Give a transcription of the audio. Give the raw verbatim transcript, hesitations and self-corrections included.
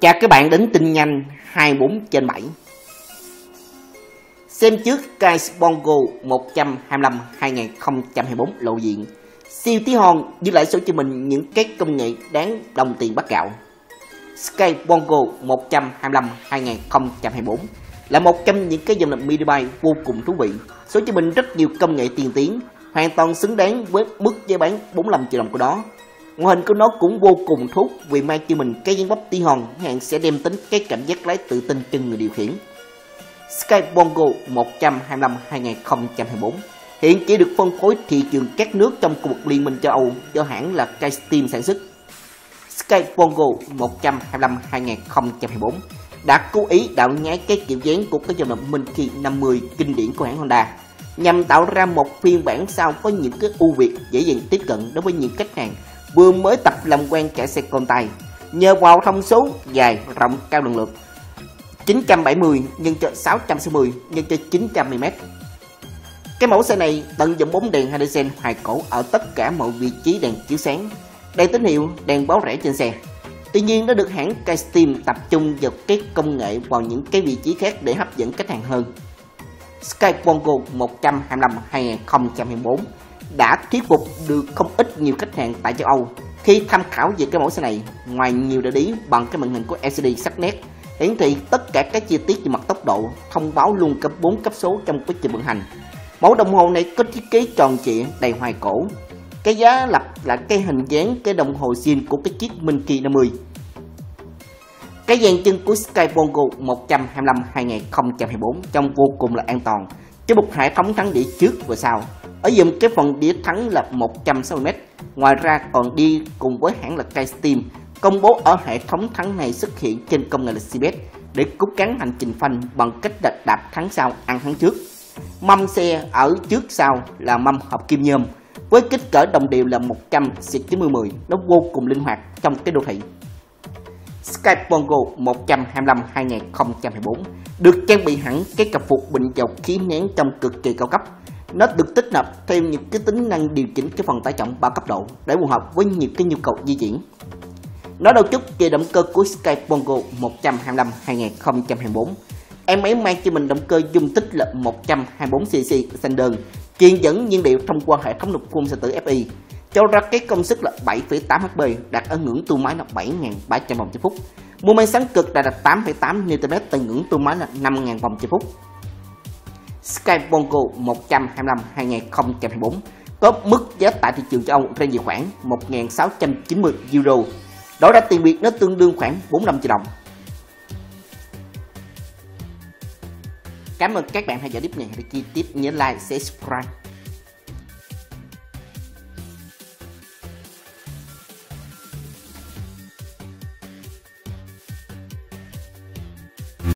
Chào các bạn đến tin nhanh hai mươi bốn trên bảy. Xem trước Skypongo một trăm hai mươi lăm hai nghìn không trăm hai mươi tư lộ diện. Siêu tí hon giữ lại số cho mình những cái công nghệ đáng đồng tiền bát gạo. Skypongo một trăm hai mươi lăm hai nghìn không trăm hai mươi tư là một trong những cái dòng lập mini bike vô cùng thú vị. Số cho mình rất nhiều công nghệ tiên tiến, hoàn toàn xứng đáng với mức giá bán bốn mươi lăm triệu đồng của nó. Ngoại hình của nó cũng vô cùng thú vì mang cho mình cái dáng bắp tí hon hẳn sẽ đem tính cái cảm giác lái tự tin cho người điều khiển. Skypongo một trăm hai mươi lăm hai nghìn không trăm hai mươi tư hiện chỉ được phân phối thị trường các nước trong khu vực Liên minh châu Âu do hãng là K-Steam sản xuất. Skypongo một trăm hai mươi lăm hai nghìn không trăm hai mươi tư đã cố ý đạo nhái cái kiểu dáng của cái dòng Minky năm mươi kinh điển của hãng Honda nhằm tạo ra một phiên bản sau có những cái ưu việt dễ dàng tiếp cận đối với những khách hàng vừa mới tập làm quen chạy xe con tay, nhờ vào thông số dài rộng cao lần lượt chín trăm bảy mươi nhân cho sáu trăm sáu mươi nhân cho chín trăm mi li mét. Cái mẫu xe này tận dụng bóng đèn halogen hoài cổ ở tất cả mọi vị trí đèn chiếu sáng, đèn tín hiệu, đèn báo rẽ trên xe. Tuy nhiên nó được hãng K-Steam tập trung vào cái công nghệ vào những cái vị trí khác để hấp dẫn khách hàng hơn. Skypongo một trăm hai mươi lăm hai nghìn không trăm hai mươi tư đã thuyết phục được không ít nhiều khách hàng tại châu Âu khi tham khảo về cái mẫu xe này. Ngoài nhiều đại lý bằng cái màn hình của lờ xê đê sắc nét hiển thị tất cả các chi tiết về mặt tốc độ, thông báo luôn cấp bốn cấp số trong quá trình vận hành. Mẫu đồng hồ này có thiết kế tròn trịa đầy hoài cổ. Cái giá lập là cái hình dáng cái đồng hồ zin của cái chiếc Minky năm mươi. Cái dàn chân của Skypongo một trăm hai mươi lăm hai nghìn không trăm hai mươi tư trông vô cùng là an toàn, với một hệ thống thắng đĩa trước và sau. Ở dùm cái phần đĩa thắng là một trăm sáu mươi mét. Ngoài ra còn đi cùng với hãng là K-Steam công bố ở hệ thống thắng này xuất hiện trên công nghệ là xê bê ét để cút cắn hành trình phanh bằng cách đạp, đạp thắng sau ăn thắng trước. Mâm xe ở trước sau là mâm hợp kim nhôm với kích cỡ đồng đều là một trăm xuyệt chín mươi mười, nó vô cùng linh hoạt trong cái đô thị. Skypongo một trăm hai mươi lăm hai nghìn không trăm hai mươi tư được trang bị hẳn cái cặp phục bình dầu khí nén trong cực kỳ cao cấp. Nó được tích hợp thêm những cái tính năng điều chỉnh cái phần tải trọng ba cấp độ để phù hợp với nhiều cái nhu cầu di chuyển. Nói đâu chút về động cơ của Skypongo một trăm hai mươi lăm hai nghìn không trăm hai mươi tư, em ấy mang cho mình động cơ dung tích là một trăm hai mươi tư xê xê xanh đơn, truyền dẫn nhiên liệu thông qua hệ thống nục phun xạ tử ép i, cho ra cái công suất là bảy phẩy tám héc pê, đạt ở ngưỡng tua máy là bảy nghìn ba trăm vòng trên phút. Mô men sáng cực đạt là tám phẩy tám niu tơn mét từ ngưỡng tua máy là năm nghìn vòng trên phút. Skypongo một trăm hai mươi lăm hai nghìn không trăm hai mươi tư có mức giá tại thị trường châu Âu rơi về khoảng một nghìn sáu trăm chín mươi euro. Đổi ra tiền Việt nó tương đương khoảng bốn mươi lăm triệu đồng. Cảm ơn các bạn theo dõi clip này. Hãy chi tiết nhớ like, share, subscribe.